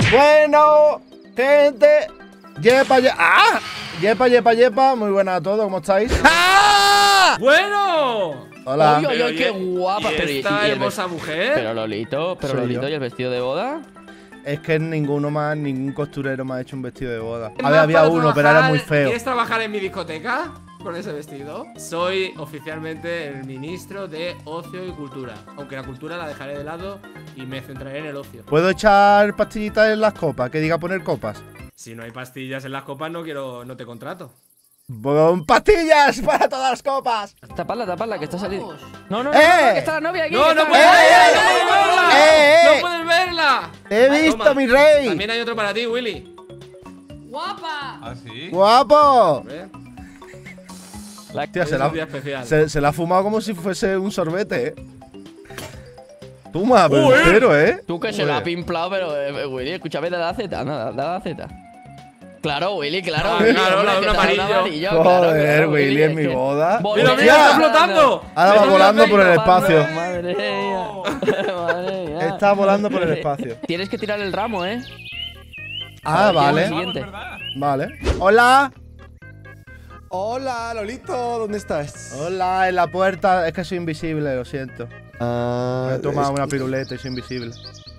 Bueno, gente. ¡Ah! Yepa. Muy buenas a todos, ¿cómo estáis? ¡Ah! ¡Bueno! Hola. Oye, qué guapa. ¿Y esta hermosa mujer? Pero Lolito, Soy yo. ¿y el vestido de boda? Es que ningún costurero me ha hecho un vestido de boda. ¿Qué A ver, más había para uno, pero trabajar? era muy feo. ¿Quieres trabajar en mi discoteca con ese vestido? Soy oficialmente el ministro de Ocio y Cultura. Aunque la cultura la dejaré de lado y me centraré en el ocio. ¿Puedo echar pastillitas en las copas? Que diga poner copas. Si no hay pastillas en las copas, no te contrato. ¡Pon pastillas para todas las copas! Tapadla, que está saliendo. No, ¡Eh! que está la novia aquí. ¡No, que no está- puedes ¡Eh! verla! ¡Eh! ¡No puedes verla! ¡He visto, Toma. mi rey! También hay otro para ti, Willy. ¡Guapa! ¿Ah, sí? ¡Guapo! ¿Ves? La- Hostia, Hoy es un día especial. se la ha fumado como si fuese un sorbete, Toma, pero ¡Joder! entero, Tú que se la ha pimplado, pero Willy, escúchame, da la Z, nada, da la Z. Claro, Willy, claro. Ah, Willy, claro, hombre, la de que un te da un amarillo. Joder, claro, Willy, en es mi que- boda. ¡Mira, ¡Hostia! está flotando! Ahora va ¡Mira, volando mira, por el mira! espacio. Madre mía. Madre mía. Está volando por el espacio. Tienes que tirar el ramo, ¿eh? Ah, ¿Quién es el vale. siguiente? Vale. Hola. Hola, Lolito, ¿dónde estás? Hola, en la puerta. Es que soy invisible, lo siento. Me he tomado es una que- piruleta y soy invisible.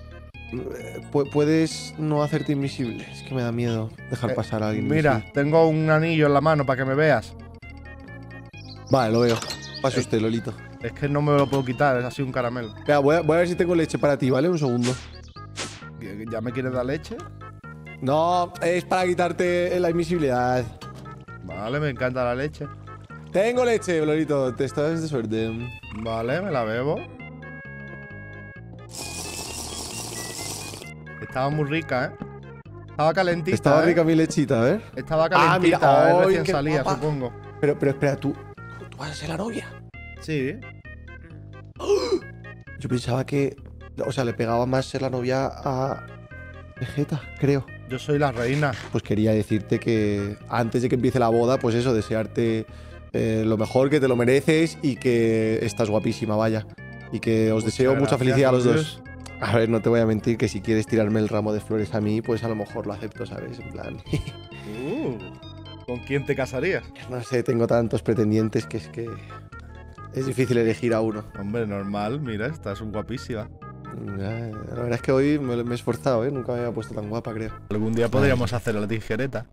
Puedes no hacerte invisible. Es que me da miedo dejar pasar a alguien. Mira, invisible. tengo un anillo en la mano para que me veas. Vale, lo veo. Pase usted, Lolito. Es que no me lo puedo quitar, es así un caramelo. Mira, voy a ver si tengo leche para ti, ¿vale? Un segundo. ¿Ya me quieres dar leche? No, es para quitarte la invisibilidad. Vale, me encanta la leche. Tengo leche, Lolito. Te estás de suerte. Vale, me la bebo. Estaba muy rica, Estaba calentita. Estaba rica mi lechita, a ver. Estaba Ah, mira, calentita, ¡ay, recién qué salía, guapa! supongo. Pero espera, ¿tú vas a ser la novia? Sí. Yo pensaba que… O sea, le pegaba más ser la novia a Vegeta, creo. Yo soy la reina. Pues quería decirte que antes de que empiece la boda, pues eso, desearte lo mejor, que te lo mereces y que estás guapísima, vaya. Y que os deseo mucha felicidad a los dos. A ver, no te voy a mentir que si quieres tirarme el ramo de flores a mí, pues a lo mejor lo acepto, ¿sabes? En plan… ¿Con quién te casarías? no sé, tengo tantos pretendientes que es difícil elegir a uno. Hombre, normal, mira, estás guapísima. La verdad es que hoy me he esforzado, ¿eh? Nunca me había puesto tan guapa, creo. Algún día podríamos hacer la tijereta.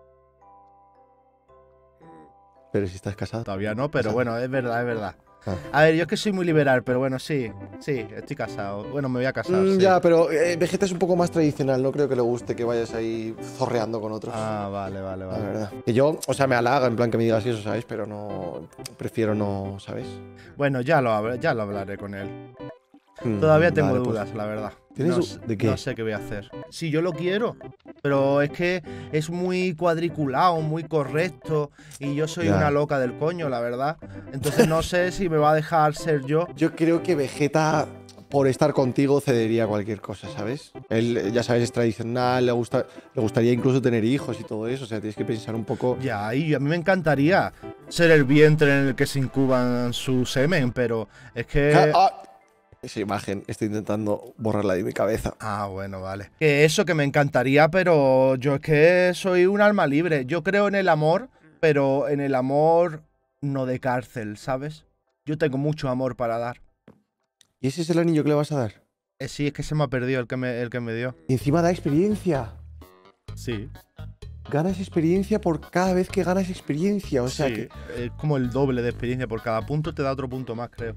Pero si estás casado. Todavía no, pero bueno, es verdad, es verdad. Ah. A ver, yo es que soy muy liberal, pero bueno, sí, estoy casado. Bueno, me voy a casar, sí. Ya, pero Vegeta es un poco más tradicional. No creo que le guste que vayas ahí zorreando con otros. Ah, vale. La verdad. Que yo, o sea, me halaga en plan que me digas eso, ¿sabes? Pero no… Prefiero no, ¿sabes? Bueno, ya lo hablaré con él. Todavía tengo Vale, pues, dudas, la verdad. ¿tienes No, ¿de qué? no sé qué voy a hacer. Sí, yo lo quiero, pero es que es muy cuadriculado, muy correcto, y yo soy Ya. una loca del coño, la verdad. Entonces no sé si me va a dejar ser yo. Yo creo que Vegeta, por estar contigo, cedería a cualquier cosa, ¿sabes? Él, ya sabes, es tradicional, le gustaría incluso tener hijos y todo eso. O sea, tienes que pensar un poco… Ya, y a mí me encantaría ser el vientre en el que se incuban su semen, pero es que… Esa imagen, estoy intentando borrarla de mi cabeza. Ah, bueno, vale. Que eso que me encantaría, pero yo es que soy un alma libre. Yo creo en el amor, pero en el amor no de cárcel, ¿sabes? Yo tengo mucho amor para dar. ¿Y ese es el anillo que le vas a dar? Sí, es que se me ha perdido el que me dio. Y encima da experiencia. Sí. Ganas experiencia por cada vez que ganas experiencia. O sea Sí, que… es como el doble de experiencia. Por cada punto te da otro punto más, creo.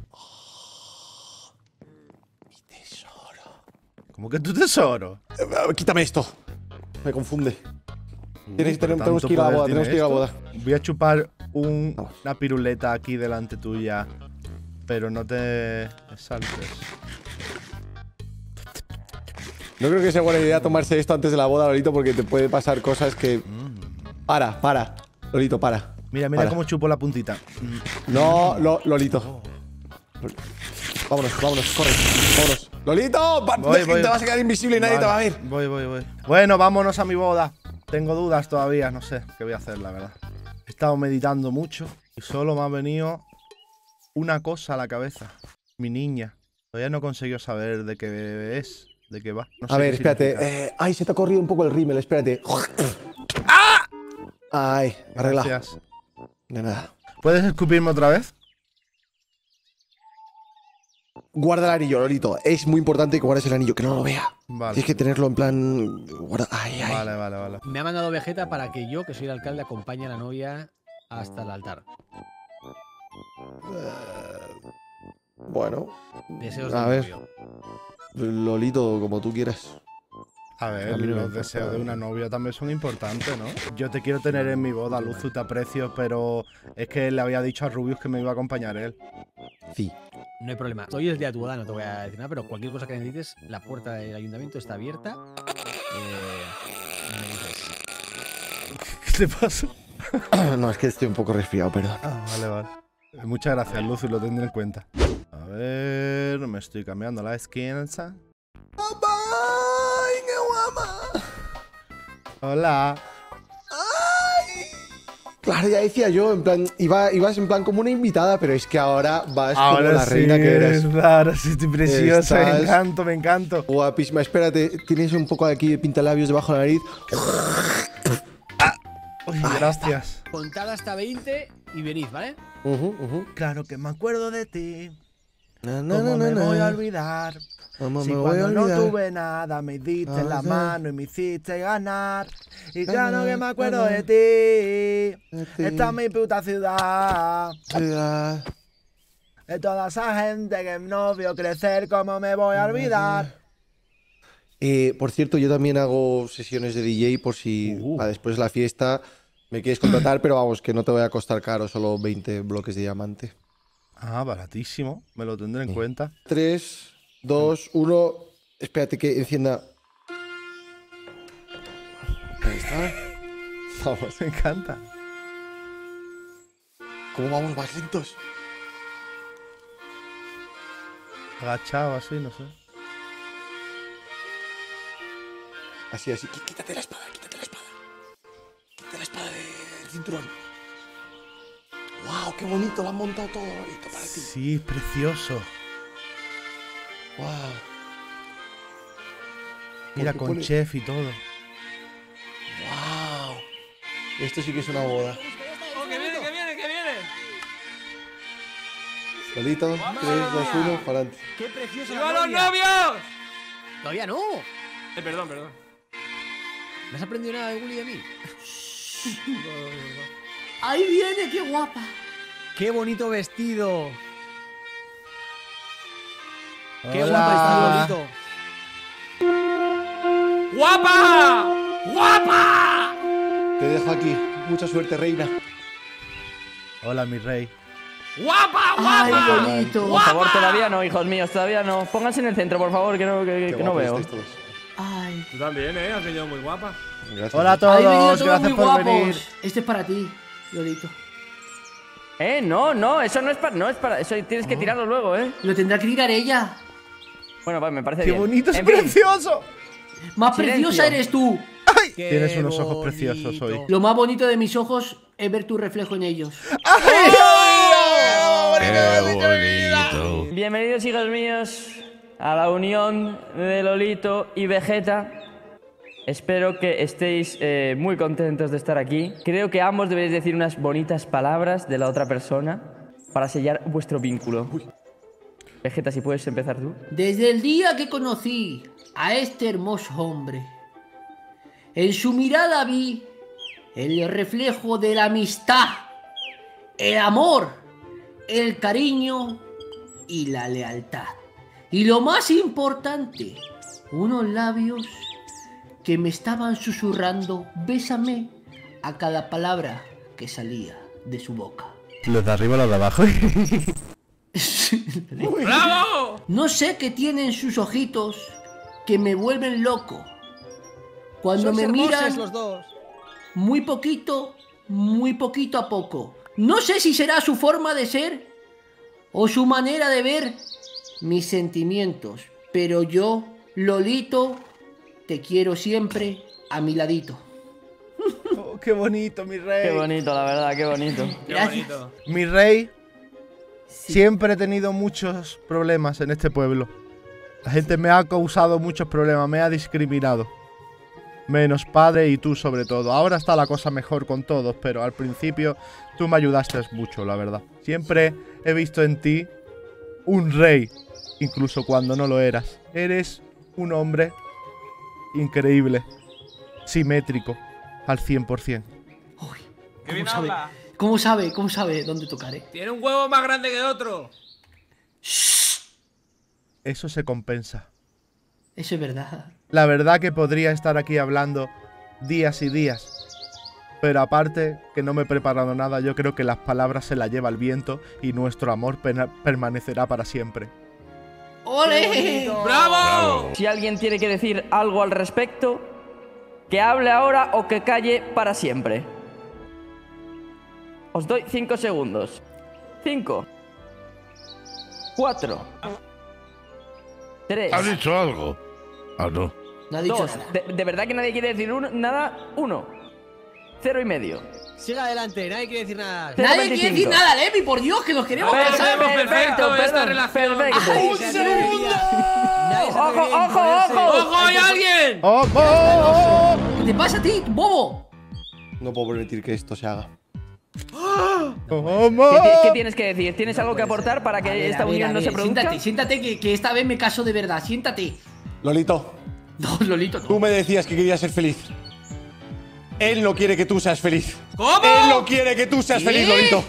Tesoro. ¿Cómo que tu tesoro? Quítame esto. Me confunde. Pero Tenemos tanto que ir a la poder boda, tiene tenemos que ir a la esto. boda. Voy a chupar Vamos. una piruleta aquí delante tuya. Pero no te saltes. No creo que sea buena idea tomarse esto antes de la boda, Lolito, porque te puede pasar cosas que… Para. Lolito, para. Mira Para. cómo chupo la puntita. No, Lolito. Vámonos, corre. Vámonos. ¡Lolito! Voy. Te vas a quedar invisible y nadie te va a ver. Voy. Bueno, vámonos a mi boda. Tengo dudas todavía, no sé qué voy a hacer, la verdad. He estado meditando mucho y solo me ha venido una cosa a la cabeza. Mi niña. Todavía no consiguió saber de qué es. ¿De qué va? No A sé ver, qué espérate. significa. Ay, se te ha corrido un poco el rímel, espérate. Ay, arregla. Gracias. De nada. ¿Puedes escupirme otra vez? Guarda el anillo, Lolito. Es muy importante que guardes el anillo, que no lo vea. Vale. Tienes que tenerlo en plan. Ay, ay. Vale. Me ha mandado Vegeta para que yo, que soy el alcalde, acompañe a la novia hasta el altar. Bueno, Deseos a del ver. novio. Lolito, como tú quieras. A ver, A mí no me los importa. deseos de una novia también son importantes, ¿no? Yo te quiero tener en mi boda, Luzu, te aprecio, pero es que le había dicho a Rubius que me iba a acompañar él. Sí. No hay problema. Hoy es el día de tu boda, no te voy a decir nada, pero cualquier cosa que necesites, la puerta del ayuntamiento está abierta. Me dices. ¿Qué te pasa? No, es que estoy un poco resfriado, perdón. Ah, vale. Muchas gracias, Luzu, lo tendré en cuenta. A ver, me estoy cambiando la skin. ¡Ay, qué guapa! Hola. Claro, ya decía yo, en plan, ibas en plan como una invitada, pero es que ahora vas como la reina que eres. Ahora sí, estoy preciosa, Estás- me encanto. Guapísima, espérate, tienes un poco aquí de pintalabios debajo de la nariz. Uy, gracias. Contad hasta 20 y venid, ¿vale? Claro que me acuerdo de ti. Na, ¿Cómo me voy a olvidar? ¿Cómo Si me voy a cuando no olvidar? tuve nada me diste la Ajá. mano y me hiciste ganar. Y claro Ganar, que me acuerdo ganar. de ti. De ti. Esta es mi puta ciudad. Ciudad. De toda esa gente que no vio crecer, ¿cómo me voy a olvidar? Por cierto, yo también hago sesiones de DJ por si para después de la fiesta me quieres contratar, pero vamos, que no te voy a costar caro, solo 20 bloques de diamante. Ah, baratísimo. Me lo tendré en cuenta. 3, 2, 1. Espérate que encienda. Ahí está. Vamos. Me encanta. ¿Cómo vamos más lentos? Agachado así, no sé. Así, así. Quítate la espada, quítate la espada. Quítate la espada del cinturón. ¡Wow! ¡Qué bonito! Lo han montado todo bonito para ti. Sí, es precioso. ¡Wow! Mira, qué con pone- chef y todo. ¡Wow! Esto sí que es una boda. ¡Oh, que viene, que viene, que viene! Solito, 3, 2, 1, para adelante. ¡Qué preciosa ¡Viva la los novia! novios! ¡Todavía no! Perdón, perdón. ¿No has aprendido nada de Willy y de mí? Ahí viene, qué guapa. ¡Qué bonito vestido! ¡Qué Hola. guapa está Lolito! ¡Guapa! ¡Guapa! Te dejo aquí. Mucha suerte, reina. Hola, mi rey. ¡Guapa, Ay, guapa! bonito. Por favor, todavía no, hijos míos, todavía no. Pónganse en el centro, por favor, que no, Qué que no guapos veo. estáis todos. Ay. Tú también, Has venido muy guapa. Gracias. Hola a Habéis venido todos, todos gracias muy por guapos. venir. Este es para ti, Lolito. No, eso no es para. Eso tienes que tirarlo luego, Lo tendrá que tirar ella. Bueno, pues me parece ¡Qué bien. bonito, es En fin, precioso! Más Silencio. preciosa eres tú. ¡Qué Tienes unos ojos preciosos bonito! hoy. Lo más bonito de mis ojos es ver tu reflejo en ellos. Bienvenidos, hijos míos, a la unión de Lolito y Vegeta. Espero que estéis muy contentos de estar aquí. Creo que ambos debéis decir unas bonitas palabras de la otra persona para sellar vuestro vínculo. Vegeta, si puedes empezar tú. Desde el día que conocí a este hermoso hombre, en su mirada vi el reflejo de la amistad, el amor, el cariño y la lealtad. Y lo más importante, unos labios que me estaban susurrando bésame a cada palabra que salía de su boca. Los de arriba, los de abajo. ¡Bravo! No sé qué tienen sus ojitos que me vuelven loco. Cuando Sois me hermosos miran los dos. muy poquito a poco. No sé si será su forma de ser o su manera de ver mis sentimientos, pero yo, Lolito, te quiero siempre a mi ladito. Oh, ¡Qué bonito, mi rey! Qué bonito, la verdad, qué bonito. ¡Qué Gracias. bonito! Mi rey, Sí. siempre he tenido muchos problemas en este pueblo. La gente me ha causado muchos problemas, me ha discriminado. Menos padre y tú sobre todo. Ahora está la cosa mejor con todos, pero al principio tú me ayudaste mucho, la verdad. Siempre he visto en ti un rey, incluso cuando no lo eras. Eres un hombre increíble, simétrico, al 100%. Uy, ¡Qué bien ¿cómo sabe? habla! ¿Cómo sabe dónde tocar, Tiene un huevo más grande que otro. Eso se compensa. Eso es verdad. La verdad que podría estar aquí hablando días y días. Pero aparte que no me he preparado nada, yo creo que las palabras se las lleva el viento y nuestro amor permanecerá para siempre. ¡Ole! ¡Bravo! Si alguien tiene que decir algo al respecto, que hable ahora o que calle para siempre. Os doy 5 segundos. 5, 4, 3, ¿Has dicho algo? Ah, no. No ha dicho 2. nada. ¿De verdad que nadie quiere decir nada? 1. 0,5. Siga adelante, nadie quiere decir nada. Nadie quiere 25. decir nada, Levi, por Dios, que nos queremos casar. Perfecto, esta relación. Perfecto. ¡Un segundo! ¡Ojo! ¡Ojo, hay alguien! ¡Oh, oh, oh, ¿Qué te pasa a ti, bobo? No puedo permitir que esto se haga. oh, oh, ¿Qué tienes que decir? ¿Tienes algo que aportar para que A ver, esta a ver, unión a no ver, se produzca? Siéntate, que esta vez me caso de verdad. Siéntate. Lolito, No, Lolito, tú no. me decías que querías ser feliz. Él no quiere que tú seas feliz. ¿Cómo? Él no quiere que tú seas ¿Qué? feliz, Lolito.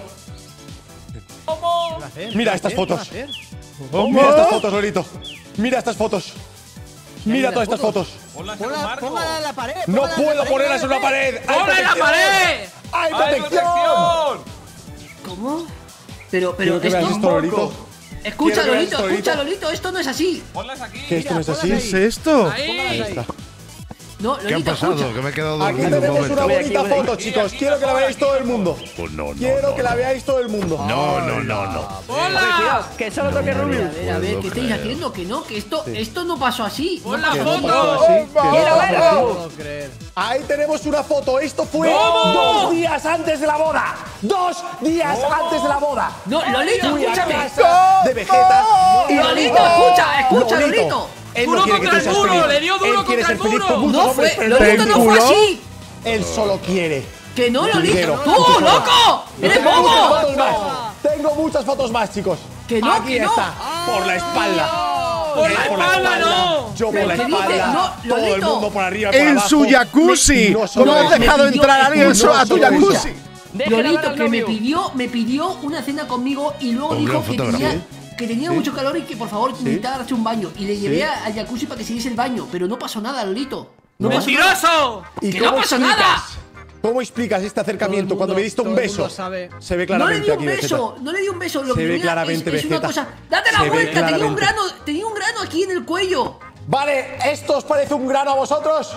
¿Cómo? Mira estas fotos. oh, Mira estas oh. fotos, Lolito. Mira estas fotos. Mira todas estas fotos. Ponlas en un marco. Póngala en la pared. No póngala en la puedo pared, ponerlas en una pared. ¡Hay ¡Ponla en la protección! pared! ¡Hay ¡Hay protección! protección! ¿Cómo? Pero Quiero que veas esto. esto, Lolito. Escucha, Quiero que veas Lolito, esto, escucha, Lolito. Lolito, esto no es así. Ponlas aquí. Que esto no es así. ¿Qué es esto? Ahí ¡Ahí! está. No, ¿Qué ha Lolito, pasado? escucha. Que me he quedado Aquí dormido un tenemos una momento. bonita Voy aquí. foto, chicos. Quiero que la veáis todo el mundo. Pues no, no, Quiero no, que la no. veáis todo el mundo. No, no, no, no. ¡Hola! Que solo toque Rubius. A ver, puedo ¿qué estáis creer. haciendo? Que no, que esto no pasó así. ¡Pon la Que no pasó foto! así, que no ¡Quiero pasó verlo! así. No puedo creer. Ahí tenemos una foto. Esto fue ¿Cómo? 2 días antes de la boda. 2 días antes de la boda. No, Lolito, Fui a escúchame. casa de Vegeta. y Lolito, escucha, Lolito. Él Duro no quiere que contra tú el seas muro, feliz. le dio duro Él quiere contra ser el feliz muro. con muchos No hombres, fue, pero Lolito no fue ¿Te así. él solo quiere. Que no, Lolito. Dinero. ¡Tú, loco! ¡Eres Tengo muchas bobo! fotos más. Tengo muchas fotos más, chicos. Que no, Aquí que no. está. Por la espalda. ¡Por Él la espalda, no! Yo por ¿Pero la qué dices? espalda. No, todo el Lolito. mundo por arriba, por En abajo. su jacuzzi. No solo ¿Cómo has eso. dejado me pidió- entrar a alguien no a tu solo jacuzzi? eso. Déjala hablar Lolito, al que novio. me pidió una cena conmigo y luego Hombre, dijo que fotografía. tenía mucho calor y que por favor necesitaba darse un baño. Y le llevé al jacuzzi para que se diese el baño. Pero no pasó nada, Lolito. No pasó nada. ¡Mentiroso! ¿Y ¡Que cómo no pasó explicas? nada! ¿Cómo explicas este acercamiento cuando me diste un todo el beso? mundo sabe. Se ve No le claramente di un aquí, beso, Vegeta. no le di un beso. Lo Se que ve tenía claramente, es una Vegeta. cosa. ¡Date la Se ve vuelta! claramente. Tenía un grano aquí en el cuello. Vale, ¿esto os parece un grano a vosotros?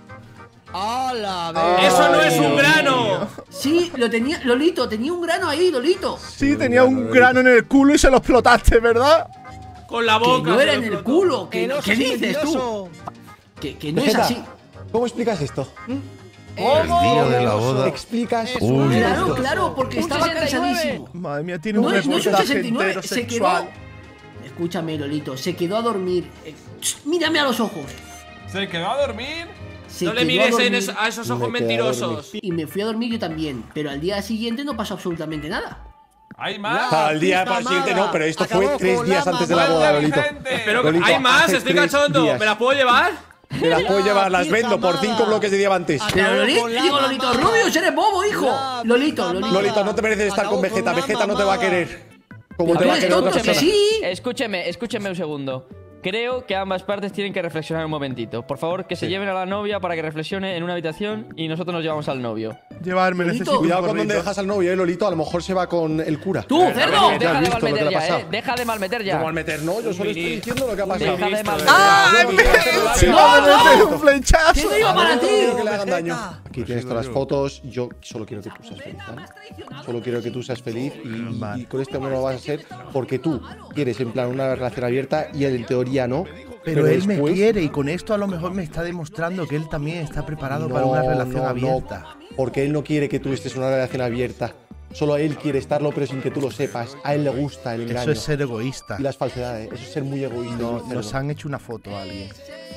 ¡Hala! ¡Eso no es un grano! Sí, lo tenía, Lolito, tenía un grano ahí, Lolito. Sí, tenía un grano en el culo y se lo explotaste, ¿verdad? Con la Que boca. no se era lo en el explotó. culo. ¿Qué El oso dices tú? mentiroso. Que no es Vegeta, así. ¿cómo explicas esto? El día de la boda. Explicas. Uy. Claro, claro, porque Un estaba 69. cansadísimo. Madre mía, tiene No un es un reportaje 69, entero se quedó. sexual. Escúchame, Lolito, se quedó a dormir. Mírame a los ojos. ¿Se quedó a dormir? Se No le quedó mires dormir a esos ojos Me quedé a mentirosos. y me fui a dormir yo también. Pero al día siguiente no pasó absolutamente nada. ¿Hay más? Claro, al día Pijamada. siguiente no, pero esto fue Acabó 3 con días la antes de la mamá. boda, Lolito. Pero Lolito, hay más, hace estoy 3 cachondo. días. ¿Me las puedo llevar? Me las puedo llevar, las vendo por 5 pijamada. bloques de diamantes. Pero Acabó Lolito, con la digo, Lolito, mamá. Rubius, eres bobo, hijo. La Lolito, pijamada. Lolito. Lolito, no te mereces estar con Acabó Vegeta. con la Vegeta no te va a mamá. querer. Como A te va a ver, querer otra tonto, que persona. sí. Escúcheme un segundo. Creo que ambas partes tienen que reflexionar un momentito. Por favor, que se lleven a la novia para que reflexione en una habitación y nosotros nos llevamos al novio. Llevarme, Lolito, necesito un Cuidado con donde gorrito. dejas al novio, Lolito. A lo mejor se va con el cura. Tú, cerdo. Ya Deja has de visto lo que malmeter le ha ya, pasado. Deja de malmeter ya. ¿Cómo al meter? No, yo solo estoy diciendo lo que ha pasado. Deja de Ministro, malmeter. ¡Ah! Sí, ¡Me no, va a meter no. un flechazo! ¿Qué no iba para ti? Quiero que le hagan daño. Vegeta. Aquí tienes todas las fotos. Yo solo quiero que tú seas feliz, ¿vale? Solo quiero que tú seas feliz y con este hombre no lo vas a ser porque tú quieres en plan una relación abierta y él en teoría no. Pero él me después- quiere y con esto a lo mejor me está demostrando que él también está preparado para una relación abierta. porque él no quiere que tú estés en una relación abierta. Solo él quiere estarlo, pero sin que tú lo sepas. A él le gusta el engaño. Eso es ser egoísta. Y las falsedades. Eso es ser muy egoísta. y muy cerdo. Nos han hecho una foto a alguien.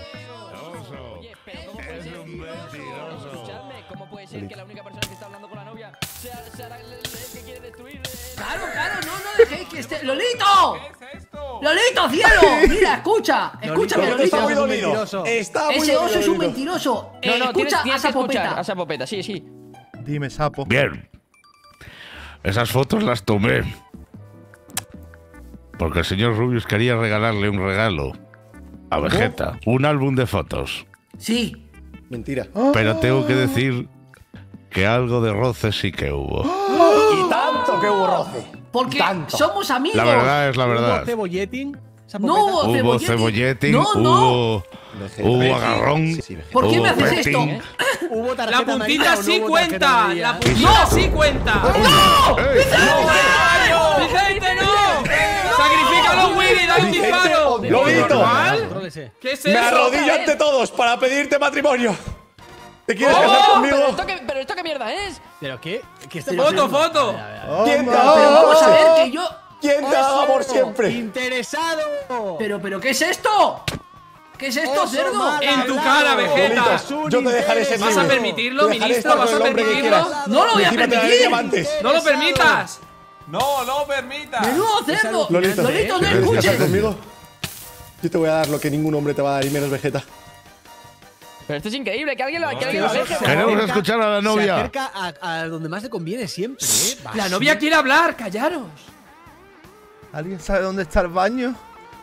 ¿Cómo puede ser que la única persona que está hablando con la novia sea el que quiere destruir? Claro, no dejéis que esté. ¡Lolito! ¡Lolito, cielo! Mira, escúchame, Lolito. Está muy Lolito. dolido. Está muy Ese oso es un dolido. mentiroso. No, Escucha tienes a que escuchar Sapopeta. a Sapopeta, sí. Dime, sapo. Bien. Esas fotos las tomé. Porque el señor Rubius quería regalarle un regalo a Vegeta. Un álbum de fotos. Sí. Mentira. Pero tengo que decir que algo de roce sí que hubo. Y tanto que hubo roce. Porque Tanto. somos amigos. La verdad es la ¿Hubo verdad. cebolletín? No hubo Hubo cebolletín. cebolleting, No. hubo agarrón. Sí, sí, Vegeta. ¿Por qué me hubo haces esto? petting. ¿Hubo tarjeta La puntita amarilla o no sí hubo cuenta. tarjeta amarilla? La puntita sí cuenta. ¡Vicente, no! ¡Sacrifícalo, Willy! ¡Dale un disparo! Lolito. ¿Normal? Contrólese. ¿Qué es Me eso? arrodillo ante todos para pedirte matrimonio. ¿Te quieres ¡Oh! casar ¿Pero conmigo? esto qué mierda es? ¿Pero qué? ¿Qué está Foto, pasando? foto. A ver. ¿Quién te Pero ha vamos a ver que yo. ¿Quién te ha dado amor siempre? ¡Interesado! Pero, ¿qué es esto? ¿Qué es esto, Oso cerdo? mal En tu hablado. cara, Vegeta. Lolito, yo te dejaré ser ¿Vas a libre. permitirlo, Te dejaré ministro? estar ¿Vas con a el hombre que permitirlo? quieras. No lo voy a Encima te daré permitir. diamantes. ¡No lo permitas! ¡No lo permita! Menudo cerdo. Lolito, Lolito, no ¿quieres ¿Quieres casar escuches. conmigo? Yo te voy a dar lo que ningún hombre te va a dar, y menos Vegeta. Pero esto es increíble, que alguien lo deje. Queremos escuchar a la Se novia. acerca a donde más le conviene siempre, ¿eh? Va La así. novia quiere hablar, callaros. ¿Alguien sabe dónde está el baño?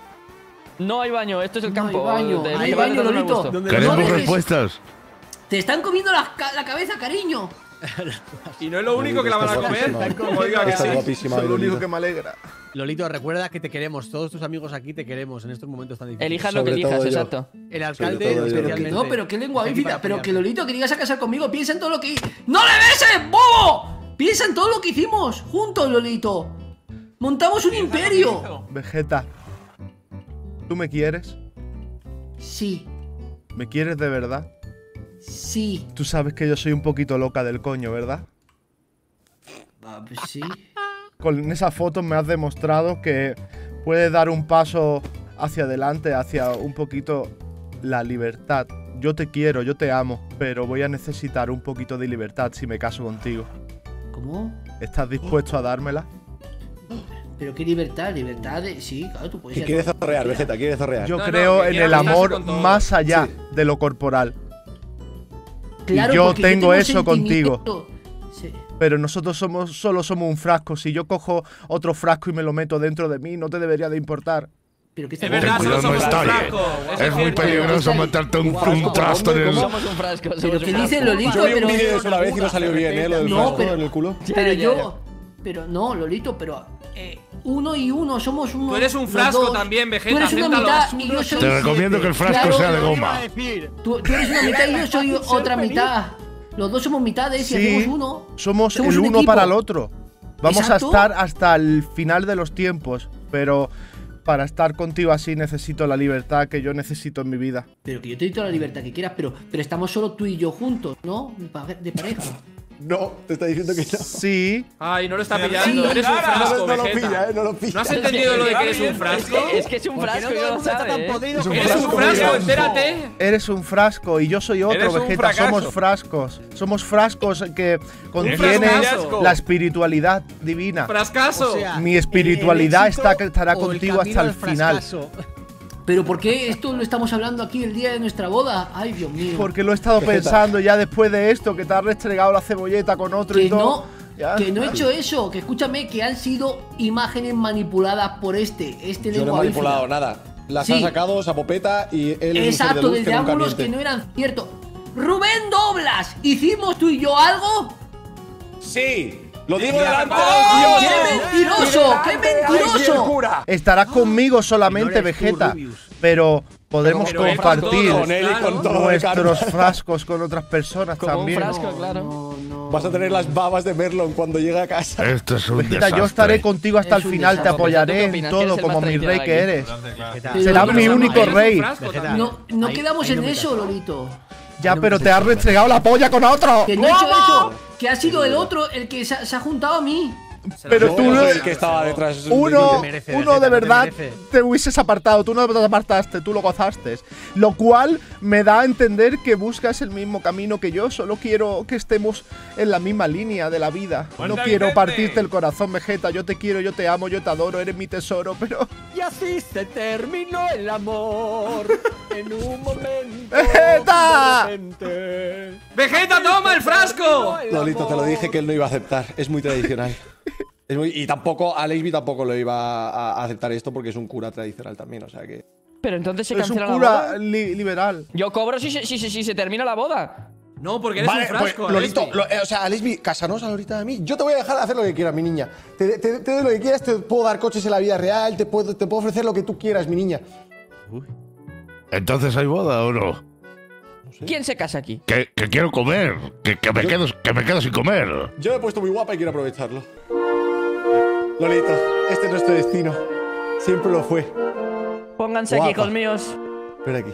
No hay baño, esto es el No hay campo. baño, de- hay de- baño, de- de- de- Lolito. gusto. ¿Dónde Queremos dejes- respuestas. Te están comiendo la cabeza, cariño. Y no es lo único que la van a comer. Como diga que Estás sí. guapísima, Eso es lo único Lolito. que me alegra. Lolito, recuerda que te queremos. Todos tus amigos aquí te queremos en estos momentos tan difíciles. Elijas lo que Sobre elijas, todo yo. exacto. El alcalde, todo yo. especialmente. No, pero qué lengua Aquí bífida. para Pero que apoyarlo. Lolito, que digas a casar conmigo, piensa en todo lo que. ¡No le beses, bobo! Piensa en todo lo que hicimos juntos, Lolito. Montamos un imperio. Vegeta, ¿tú me quieres? Sí, ¿Me quieres de verdad? sí. Tú sabes que yo soy un poquito loca del coño, ¿verdad? Ah, pues sí. Con esa foto me has demostrado que puedes dar un paso hacia adelante, hacia un poquito la libertad. Yo te quiero, yo te amo, pero voy a necesitar un poquito de libertad si me caso contigo. ¿Cómo? ¿Estás dispuesto a dármela? Pero qué libertad, libertad de. Sí, claro, tú puedes. Que ser quiere todo. zorrear, Vegeta, quiere zorrear. Yo No, creo no, que en quiera el casarse amor con todos. más allá Sí. de lo corporal. Claro, y yo porque tengo eso contigo. sentimiento. Sí. Pero nosotros solo somos un frasco. Si yo cojo otro frasco y me lo meto dentro de mí, no te debería de importar. Pero que Es verdad, Ten cuidado, solo no somos un estalle. frasco. Eso Es muy cierto. peligroso meterte un trasto en el. Somos un frasco. Pero somos ¿qué un dice frasco. Lolito? Yo vi un Pero. vídeo de eso una vez y no salió bien, ¿eh? Lo del No, frasco pero- en el culo. Pero Ya, yo. Pero no, Lolito, pero. Uno y uno, somos uno. Tú eres un los frasco dos. también, Vegeta, Tú eres una acéptalo. mitad y yo soy. Te recomiendo que el frasco Claro, sea de ¿Qué iba goma. a decir? Tú eres una mitad y yo soy otra mitad. Los dos somos mitades y hacemos uno. Somos el un uno equipo. para el otro. Vamos Exacto. a estar hasta el final de los tiempos, pero para estar contigo así necesito la libertad que yo necesito en mi vida. Pero que yo te doy toda la libertad que quieras, pero estamos solo tú y yo juntos, ¿no? De pareja. No, te está diciendo que no. Sí, Ay, no lo está Sí, pillando. Eres un claro. frasco, No lo Vegeta. pilla, no lo pilla. ¿No has entendido lo de que eres un frasco? Es que es un Porque frasco, no y todo no el lo mundo está sabe. tan ¿eh? podrido Es un como Eres un frasco, frasco, Vegeta. entérate. eres un frasco y yo soy otro, Eres un Vegeta. fracaso. Somos frascos. Somos frascos que contienen frascazo. la espiritualidad divina. Frascaso. O sea, Mi espiritualidad el éxito estará o el contigo camino hasta el al final. fracaso. Pero ¿por qué esto lo estamos hablando aquí el día de nuestra boda? Ay, Dios mío. Porque lo he estado Vegeta. pensando ya después de esto, que te has restregado la cebolleta con otro Que y todo. Ya. que no he hecho eso, que escúchame, que han sido imágenes manipuladas por este Yo no he lengua manipulado bífida. nada. Las Sí. ha sacado Sapopeta y él es un ser de Exacto, luz desde que nunca ángulos miente. que no eran ciertos. Rubén Doblas, ¿hicimos tú y yo algo? Sí, lo digo Ya, delante ¡oh! de ¡Qué Dios. mentiroso! ¡Qué mentiroso! cura. Estarás conmigo solamente, Y no eres tú, Vegeta. Rubius. Pero podremos Pero él con compartir todo, Con él y con todo de nuestros carne. frascos con otras personas Como un también. frasco, claro. No, no. Vas a tener las babas de Merlon cuando llegue a casa. Esto es un Vegeta, desastre. yo estaré contigo hasta Es el un final, te desastre. apoyaré ¿Tú qué en opinas? todo ¿Quién es el como más mi rey tradicional que aquí? eres. Vegeta, Será Pero mi eres único un rey. frasco Vegeta. también. No Ahí- quedamos ahí en no eso, metas. Lolito. Ya, No pero me te has restregado la polla con otro. Que no he hecho eso. que ha sido el otro el que se ha juntado a mí. Pero Yo tú no no. soy el que estaba detrás. Uno, te merece, uno Vegeta, de no te verdad merece. te hubieses apartado, tú no te apartaste, tú lo gozaste. Lo cual me da a entender que buscas el mismo camino que yo, solo quiero que estemos en la misma línea de la vida. No ¡Cuenta, quiero Vicente! partirte el corazón, Vegeta, yo te quiero, yo te amo, yo te adoro, eres mi tesoro, pero… Y así se terminó el amor. En un momento. ¡Vegeta! de repente. ¡Vegeta, toma el frasco! Lolito, te lo dije que él no iba a aceptar. Es muy tradicional. Y tampoco, Alexby tampoco lo iba a aceptar esto porque es un cura tradicional también, o sea que… Pero entonces se Es un cancela la cura boda. liberal. Yo cobro si se termina la boda. No, porque eres un frasco, Lolito, Alexby. o sea, Alexby, cásanos a Lolita de mí. Yo te voy a dejar hacer lo que quieras, mi niña. Te doy lo que quieras, te puedo dar coches en la vida real, te puedo ofrecer lo que tú quieras, mi niña. ¿Entonces hay boda o no? ¿Quién se casa aquí? Que quiero comer. Que me quedo sin comer. Yo me he puesto muy guapa y quiero aprovecharlo. Lolito, este es nuestro destino. Siempre lo fue. Pónganse aquí, Guapa. hijos míos. Ven aquí.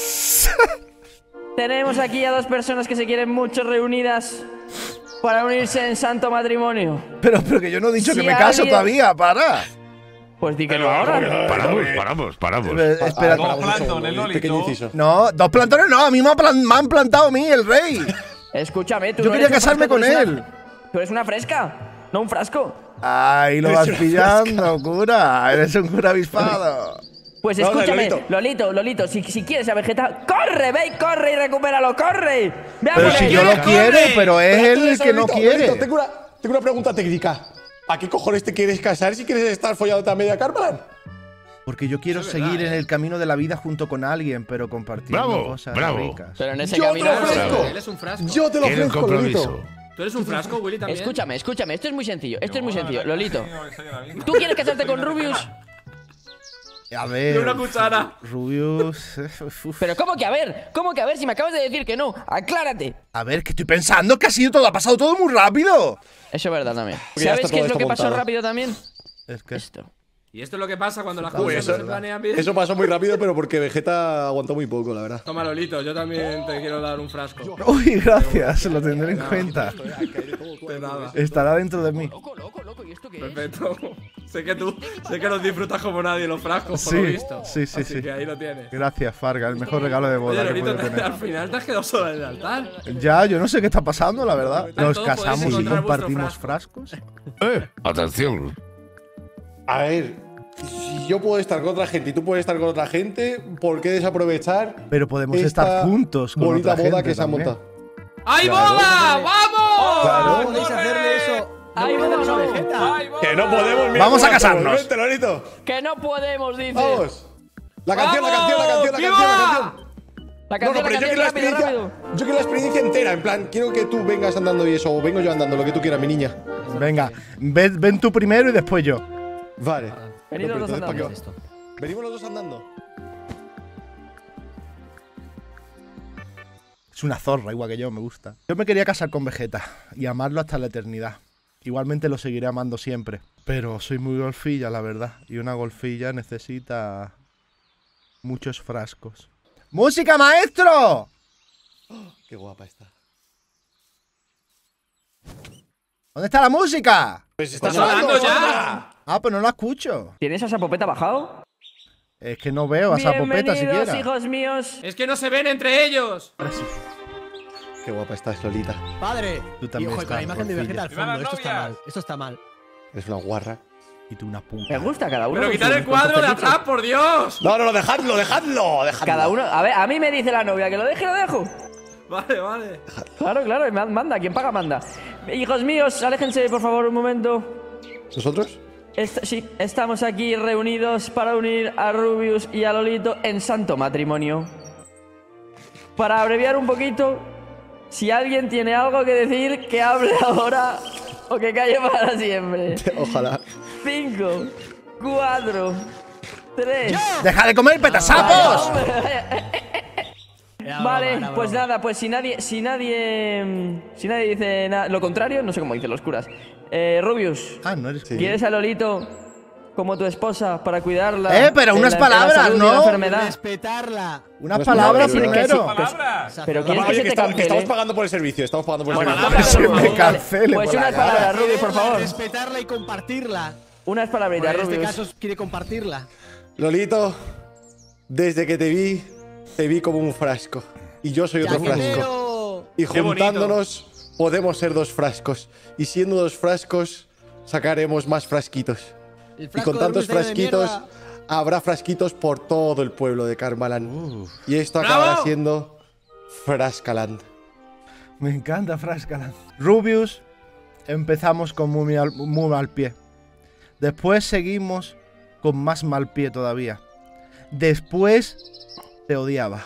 Tenemos aquí a dos personas que se quieren mucho reunidas para unirse en santo matrimonio. Pero que yo no he dicho Si que me caso alguien- todavía, para. Pues di que no ahora. Paramos. Espera, Dos plantones, un Lolito. pequeño inciso. no, 2 plantones no, a mí me han plantado a mí, el rey. Escúchame, tú Yo no quería eres un casarme frasco, con tú eres él. tú eres una fresca, no un frasco. Ay, lo vas pillando, cura. Eres un cura avispado. Pues No, escúchame, Lolito. Lolito, si quieres a Vegeta, corre, ve y corre y recupéralo, corre. Ve a Pero por si él. yo lo quiero, corre. pero es él el Lolito, que no Lolito, quiere. Lolito, tengo una pregunta técnica. ¿A qué cojones te quieres casar si quieres estar follándote a media Carmen? Porque yo quiero Eso es seguir verdad, en el camino de la vida junto con alguien, pero compartiendo Bravo, cosas bravo. ricas. Pero en ese Yo te camino. lo ofrezco. Él es un frasco. Yo te lo Quiero un ofrezco, Lolito. compromiso. ¿Tú eres un frasco, Willy, también? Escúchame, esto es muy sencillo, Lolito. No, eso ya la vi. ¿Tú quieres casarte con Rubius? A De ver, una cuchara. Rubius. uf. Pero ¿cómo que a ver? Si me acabas de decir que no, aclárate. A ver, que estoy pensando que ha sido todo, ha pasado todo muy rápido. Eso es verdad también. Porque ya ¿Sabes está qué es todo lo que esto pasó montado. rápido también? Es que Esto. Y esto es lo que pasa cuando las Uy, cosas no eso, se planean bien. eso pasó muy rápido, pero porque Vegeta aguantó muy poco, la verdad. Toma, Lolito, yo también te quiero dar un frasco. Uy, gracias, lo tendré en cuenta. De nada. Estará dentro de mí. Loco, ¿y esto qué es? Perfecto. sé que los disfrutas como nadie los frascos, por Sí, lo visto. sí, Así sí. que ahí lo tienes. Gracias, Farga, el mejor regalo de Oye, boda que Lolito, puedo al tener. final te has quedado sola en el altar. Ya, yo no sé qué está pasando, la verdad. Nos Todos podéis casamos y encontrar vuestro compartimos frascos. Atención. A ver, si yo puedo estar con otra gente y tú puedes estar con otra gente, ¿por qué desaprovechar Pero podemos esta estar juntos con bonita otra boda gente que se ha también. montado? ¡Hay Claro. boda! ¡Vamos! Claro. ¿Podéis hacerle eso? ¡Ay, podemos a no! Vegeta. ¡Ay, Que no podemos. mira Vamos cómo a casarnos. hacemos. Vente, Lolito. Que no podemos, dice. Vamos. La canción, la ¡Vamos! canción, la canción, la ¡Viva! canción, la canción. La No, canción, pero yo quiero la experiencia. Yo quiero la experiencia entera. En plan, quiero que tú vengas andando y eso, o vengo yo andando, lo que tú quieras, mi niña. Venga, ven tú primero y después yo. Vale. Venid No, los pero dos entonces, ¿para andando. qué? Esto. Venimos los dos andando. Es una zorra, igual que yo, me gusta. Yo me quería casar con Vegeta y amarlo hasta la eternidad. Igualmente lo seguiré amando siempre. Pero soy muy golfilla, la verdad. Y una golfilla necesita muchos frascos. ¡Música, maestro! Qué guapa está. ¿Dónde está la música? Pues está sonando ya. Ah, pues no la escucho. ¿Tienes a esa popeta bajado? Es que no veo a esa popeta Bienvenidos, siquiera. hijos míos. Es que no se ven entre ellos. Qué guapa estás, Lolita. Padre. Tú también Hijo, con la estás, imagen de Vegeta al Viva fondo. las Esto está novias. mal. Esto está mal. Eres una guarra. Y tú una puta. Me gusta cada uno. Pero con quitar su- el con cuadro su de fetiche. atrás, por Dios. No, dejadlo, dejadlo. Cada uno. A ver, a mí me dice la novia que lo deje, lo dejo. Vale, vale. Claro, manda, quien paga manda. Hijos míos, aléjense por favor un momento. ¿Nosotros? Sí, estamos aquí reunidos para unir a Rubius y a Lolito en santo matrimonio. Para abreviar un poquito, si alguien tiene algo que decir, que hable ahora o que calle para siempre. Ojalá. 5, 4, 3. ¡Deja de comer petasapos! Era Vale, broma, era pues broma. nada, pues si nadie dice lo contrario, no sé cómo dicen los curas. Rubius, Ah, no eres Sí. ¿quieres a Lolito como tu esposa para cuidarla. Pero de unas la palabras, salud y la ¿no? enfermedad. Respetarla. Unas No, palabras pero que sí, primero. ¡Palabras! Pero ¿quieres que Oye, se te estamos cancele? pagando por el servicio, estamos pagando por el Bueno, servicio. palabras, se por me favor. cancele Pues por la unas cara. palabras, Rubius, por favor. Respetarla y compartirla. Unas palabritas, En este Rubius. caso quiere compartirla. Lolito, desde que te vi como un frasco. Y yo soy otro frasco. ¡Yaquetero! Y Qué bonito. juntándonos podemos ser 2 frascos. Y siendo 2 frascos, sacaremos más frasquitos. El Y frasco con de tantos Rubius está lleno de frasquitos, mierda. habrá frasquitos por todo el pueblo de Karmaland. Y esto ¡Bravo! acabará siendo Frascaland. Me encanta Frascaland. Rubius, empezamos con muy mal pie. Después seguimos con más mal pie todavía. Después te odiaba.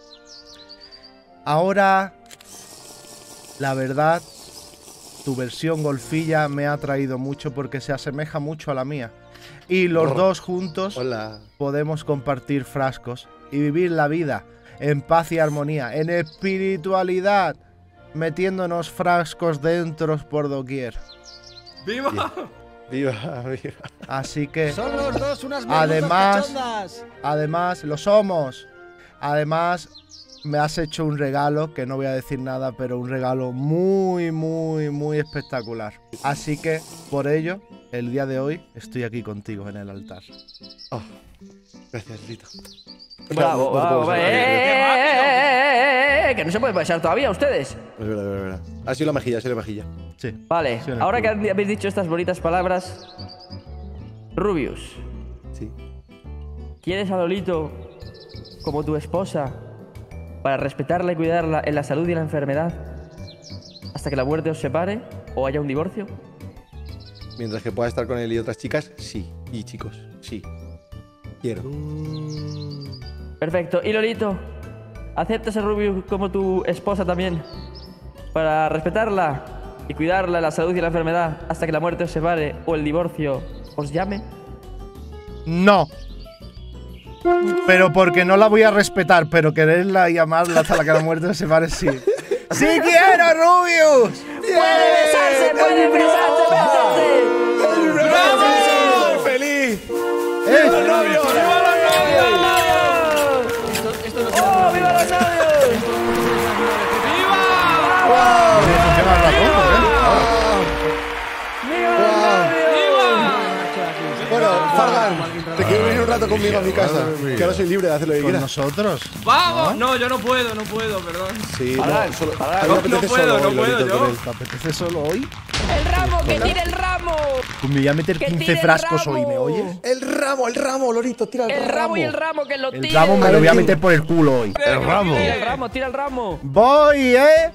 Ahora, la verdad, tu versión golfilla me ha atraído mucho porque se asemeja mucho a la mía. Y los dos juntos Hola. podemos compartir frascos y vivir la vida en paz y armonía, en espiritualidad, metiéndonos frascos dentro por doquier. ¡Viva! Viva, viva. Así que, Son los dos unas Además- cachondas. además, lo somos. Además, me has hecho un regalo, que no voy a decir nada, pero un regalo muy, muy, muy espectacular. Así que, por ello, el día de hoy estoy aquí contigo en el altar. Oh, gracias, Lito. Bravo, No, no bravo. podemos hablar. Que no se puede pasar todavía ustedes. Es verdad, es verdad. Ha sido la mejilla, ha sido la mejilla. Sí. Vale, Sí, en el ahora que culo. habéis dicho estas bonitas palabras, Rubius, Sí. ¿quieres a Lolito como tu esposa para respetarla y cuidarla en la salud y en la enfermedad hasta que la muerte os separe o haya un divorcio? Mientras que pueda estar con él y otras chicas, sí. Y chicos, sí. Quiero. Perfecto. ¿Y Lolito? ¿Aceptas a Rubius como tu esposa también para respetarla y cuidarla en la salud y en la enfermedad hasta que la muerte os separe o el divorcio os llame? No. Pero porque no la voy a respetar, pero quererla y amarla hasta la que la muerte se separe, sí. ¡Sí quiero, Rubius! ¡Puede besarse! ¡Puede besarse! ¡Besarse! ¡Bravo! ¡Feliz! ¡Eh! ¡Novio! Esto no ¡Oh, viva los novios! Funciona el ratón, ¡Viva los novios! Bueno, Fargan, te quiero venir un rato conmigo a mi casa. Que ahora soy libre de hacer lo que ¿Con quieras. nosotros? ¡Vamos! No, yo no puedo, perdón. Sí, Fargan, no, solo. Fargan. A mí me apetece No puedo, solo no hoy, puedo Lolito, yo. con él. ¿Te apetece solo hoy? ¡El ramo! ¡Que tire el ramo! Pues me voy a meter ¡Que 15 tire el frascos ramo! hoy, ¿me oyes? El ramo, Lorito, tira el, El ramo. ramo y el ramo, que lo El tire. ramo me lo voy a meter por el culo hoy. El ramo. Tira el ramo, tira el ramo. ¡Voy, eh!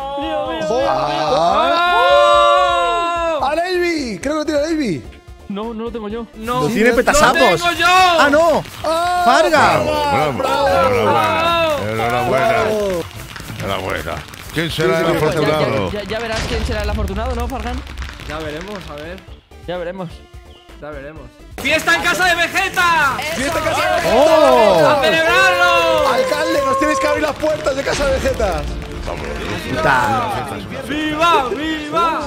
¡A Navy! Creo que lo tira Navy. No, no lo tengo yo. No, ¡Lo tiene ¡Lo petasapos! tengo yo! ¡Ah, no! ¡Farga! Bravo. Enhorabuena. Enhorabuena. ¿Quién será el afortunado? Ya verás quién será el afortunado, ¿no, Fargan? Ya veremos, a ver. Ya veremos. Ya veremos. ¡Fiesta en casa de Vegeta! ¡Oh! ¡A celebrarlo! Alcalde, nos tienes que abrir las puertas de casa de Vegeta. Puta. ¡Viva! ¡Viva!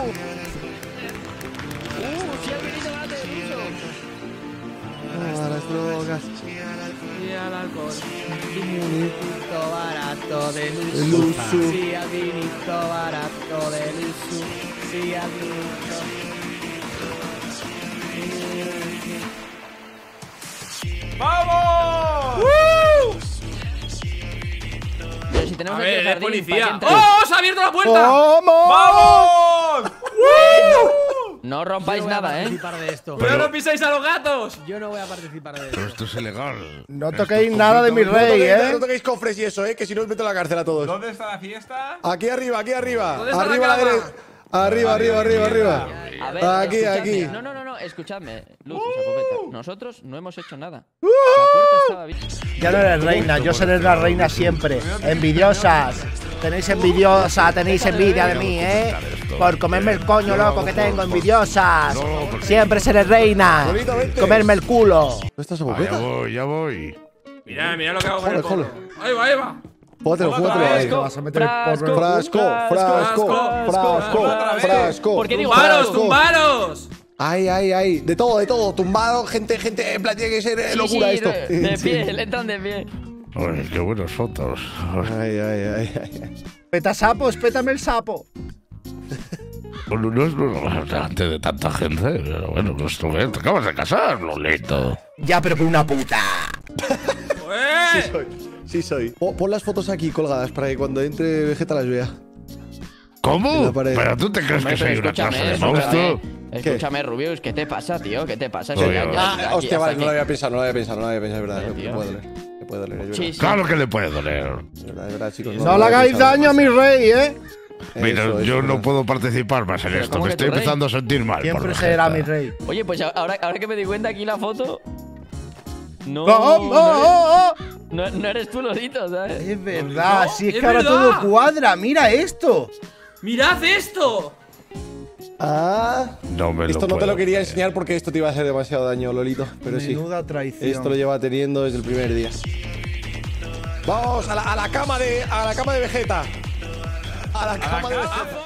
Las drogas. Y al alcohol. Vinito barato de El lujo. uso. Sí, al vinito barato de lujo. Sí, al vinito. ¡Vamos! Pero si tenemos A aquí el ver, es jardín, policía. ¿para quién ¡Oh! ¡Se ha abierto la puerta! ¿Cómo? ¡Vamos! No Yo rompáis no voy a nada, ¿eh? participar de esto. ¡Pero no pisáis a los gatos! Yo no voy a participar de Pero esto. esto es ilegal. No Esto toquéis es nada de mi completamente- rey, No ¿eh? toquéis cofres y eso, que si no os meto en la cárcel a todos. ¿Dónde está la fiesta? Aquí arriba, aquí arriba. ¿Dónde está Arriba la la cama? derecha. Arriba, arriba, arriba, arriba. A ver, Aquí, escuchadme. aquí. No, escuchadme. Lucius, Apopeta. Nosotros no hemos hecho nada. La puerta estaba bien. Ya no eres reina, yo seré la reina siempre. Envidiosas. Tenéis envidia de mí, ¿eh? Por comerme el coño loco que tengo, envidiosas. Siempre seré reina. Lolito, vente. Comerme el culo. ¿No estás Ah, Apopeta? ya voy. Mira, mira lo que hago con el Joder, porro. Ahí va, ahí va. Júgatelo, júgatelo ahí. Te vas a meter el porro. Frasco, frasco, frasco, frasco. ¿Por qué digo ¡Tumbaros, frasco. tumbaros! Ay, ay, ay. De todo. Tumbado, gente. En plan, tiene que ser locura esto. De Sí. pie, le entran de pie. Uy, qué buenas fotos. Ay. Peta sapos, pétame el sapo. Bueno, no es delante de tanta gente, pero bueno, pues tú te acabas de casar, Lolito. Ya, pero por una puta. Sí soy. Pon las fotos aquí colgadas para que cuando entre Vegeta las vea. En ¿Cómo? la pared. ¿Pero tú te crees que soy una clase de monstruo? Escúchame, Rubius, ¿qué te pasa, tío? ¿Qué te pasa? Oye, Ya, oye. aquí, Hostia, vale, hasta no lo aquí. había pensado, es verdad. Sí, Me tío. puede doler. Me puede doler, es verdad. Sí, sí. Claro que le puede doler. Es verdad, chicos. No le hagáis daño a mi rey, ¿eh? Mira, Eso, yo no verdad. puedo participar más en Pero esto. ¿cómo Me que estoy tu rey? empezando a sentir mal. por Siempre será mi Vegeta. rey. Oye, pues ahora que me di cuenta aquí la foto. No, no eres tú, Lolito, ¿sabes? Es verdad, No, si es es que ahora verdad. todo cuadra. Mira esto. ¡Mirad esto! Ah. No me Esto no te puedo lo quería creer. enseñar porque esto te iba a hacer demasiado daño, Lolito. Pero sí. Menuda traición. Esto lo lleva teniendo desde el primer día. Vamos a la cama de Vegeta. A la cama de Vegeta.